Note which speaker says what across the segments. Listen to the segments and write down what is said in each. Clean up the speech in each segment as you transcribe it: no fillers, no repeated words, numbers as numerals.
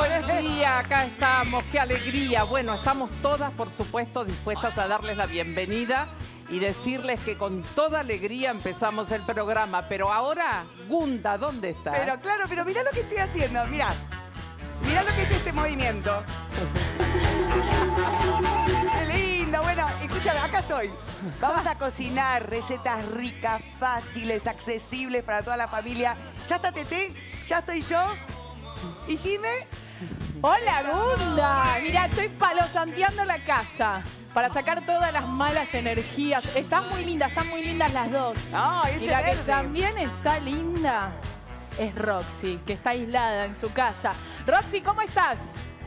Speaker 1: buen día, acá estamos, qué alegría. Bueno, estamos todas, por supuesto, dispuestas a darles la bienvenida y decirles que con toda alegría empezamos el programa. Pero ahora, Gunda, ¿dónde estás?
Speaker 2: Pero claro, pero mirá lo que estoy haciendo, mirá. Mirá lo que es este movimiento. ¡Qué lindo! Bueno, escúchame, acá estoy. Vamos a cocinar recetas ricas, fáciles, accesibles para toda la familia. ¿Ya está Tete? ¿Ya estoy yo? ¿Y Jime?
Speaker 3: Hola, Gunda. Mira, estoy palosanteando la casa para sacar todas las malas energías. Están muy lindas las dos.
Speaker 2: No, ese
Speaker 3: y la
Speaker 2: verde.
Speaker 3: que también está linda es Roxy, que está aislada en su casa. Roxy, ¿cómo estás?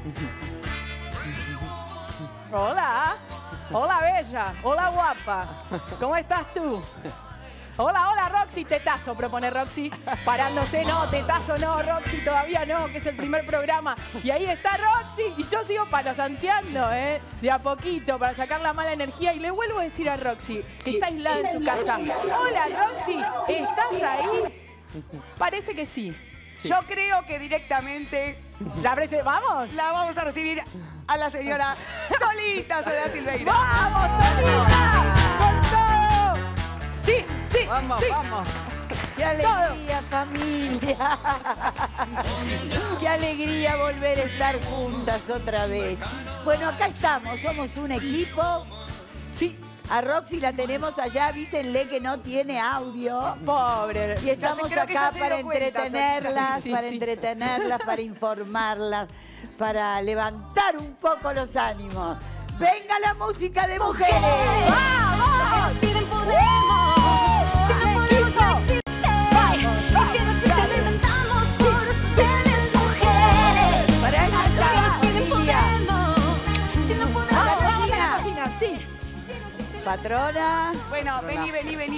Speaker 3: Hola. Hola, bella. Hola, guapa. ¿Cómo estás tú? Hola, hola, Roxy. Tetazo, propone Roxy. Parándose, no, tetazo no, Roxy, todavía no, que es el primer programa. Y ahí está Roxy. Y yo sigo palosanteando, de a poquito, para sacar la mala energía. Y le vuelvo a decir a Roxy, que está aislada en su casa. Hola, Roxy, ¿estás ahí? Parece que sí.
Speaker 2: Yo creo que directamente
Speaker 3: ¿Vamos?
Speaker 2: la vamos a recibir a la señora Solita Soledad Silveira.
Speaker 3: ¡Vamos, Solita! ¡Con todo! Sí, sí,
Speaker 1: Vamos,
Speaker 3: sí.
Speaker 1: vamos.
Speaker 4: ¡Qué alegría, familia! ¡Qué alegría volver a estar juntas otra vez! Bueno, acá estamos, somos un equipo.
Speaker 3: Sí,
Speaker 4: A Roxy la tenemos allá, avísenle que no tiene audio.
Speaker 3: pobre.
Speaker 4: Y estamos
Speaker 2: creo que
Speaker 4: acá
Speaker 2: ya se
Speaker 4: para
Speaker 2: dio cuenta,
Speaker 4: entretenerlas,
Speaker 3: sí,
Speaker 4: para
Speaker 3: sí.
Speaker 4: entretenerlas, para informarlas, para levantar un poco los ánimos. ¡Venga la música de mujeres!
Speaker 3: ¡Vamos!
Speaker 5: Si no podemos, no existe. Y si no existe, lo inventamos por ustedes, mujeres.
Speaker 4: Para eso está, familia.
Speaker 5: Si no
Speaker 3: ¡Vamos,
Speaker 5: podemos,
Speaker 3: vamos a la cocina! Sí.
Speaker 4: Patrona.
Speaker 2: Bueno, vení.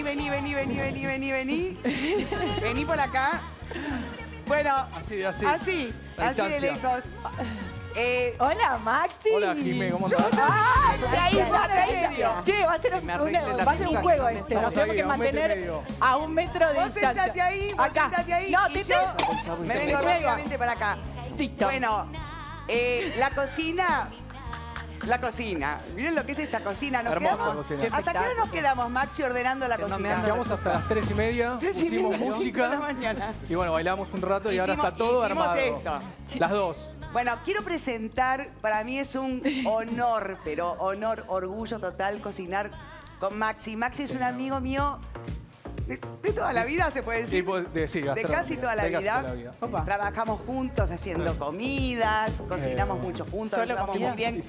Speaker 2: Vení por acá. Bueno, así de
Speaker 6: Distancia.
Speaker 2: lejos.
Speaker 3: Hola, Maxi.
Speaker 6: Hola, Jimé, ¿cómo estás?
Speaker 3: ¡Ah! Ahí
Speaker 4: Gracias,
Speaker 3: va,
Speaker 4: gracias.
Speaker 3: Che, va a ser
Speaker 1: me arregle la
Speaker 3: va a ser un
Speaker 1: peluca,
Speaker 3: juego
Speaker 1: que no me
Speaker 3: este.
Speaker 1: sale.
Speaker 3: Nos tenemos que
Speaker 6: Ahí, a un metro y
Speaker 3: mantener
Speaker 6: medio.
Speaker 3: a 1 metro de
Speaker 2: Vos
Speaker 3: distancia.
Speaker 2: sentate ahí, vos
Speaker 3: Acá.
Speaker 2: sentate ahí.
Speaker 3: No,
Speaker 2: y
Speaker 3: Tete.
Speaker 2: yo me vengo
Speaker 3: Tete.
Speaker 2: rápidamente para acá.
Speaker 3: Listo.
Speaker 2: Bueno, la cocina. Miren lo que es esta cocina. Nos
Speaker 6: Hermosa
Speaker 2: quedamos-
Speaker 6: cocina.
Speaker 2: ¿Hasta qué hora nos quedamos, Maxi, ordenando la
Speaker 1: Que no me
Speaker 2: cocina?
Speaker 1: anda-
Speaker 6: Llegamos hasta las 3:30,
Speaker 2: 3:30,
Speaker 6: pusimos
Speaker 2: 5 de la
Speaker 6: música
Speaker 2: mañana.
Speaker 6: y bueno, bailamos un rato y ahora
Speaker 2: Hicimos-
Speaker 6: está todo
Speaker 2: hicimos
Speaker 6: armado.
Speaker 2: esto.
Speaker 6: Las dos.
Speaker 2: Bueno, quiero presentar, para mí es un honor, pero honor, orgullo total cocinar con Maxi. Maxi es un amigo mío de toda la vida, se puede decir.
Speaker 6: Sí,
Speaker 2: De casi toda la vida.
Speaker 3: Opa.
Speaker 2: Trabajamos juntos haciendo comidas, cocinamos mucho juntos,
Speaker 3: ¿Solo
Speaker 2: nos llevamos
Speaker 3: comida?
Speaker 2: muy bien.